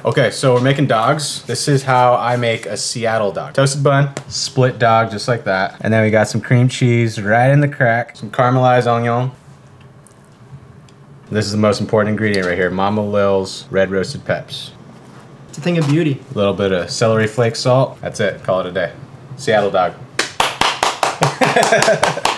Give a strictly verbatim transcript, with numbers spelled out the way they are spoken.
Okay, so we're making dogs. This is how I make a Seattle dog. Toasted bun, split dog, just like that. And then we got some cream cheese right in the crack, some caramelized onion. This is the most important ingredient right here, Mama Lil's red roasted peps. It's a thing of beauty. A little bit of celery flake salt. That's it, call it a day. Seattle dog.